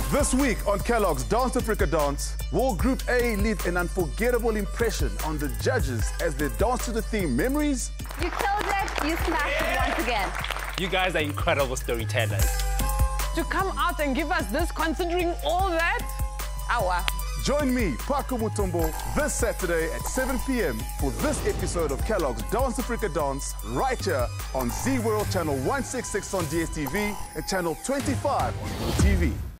This week on Kellogg's Dance Africa Dance, will Group A leave an unforgettable impression on the judges as they dance to the theme Memories? You killed it, you smashed it once again. You guys are incredible storytellers. To come out and give us this, considering all that? Awa. Join me, Paco Mutombo, this Saturday at 7 p.m. for this episode of Kellogg's Dance Africa Dance, right here on Z World Channel 166 on DSTV and Channel 25 on TV.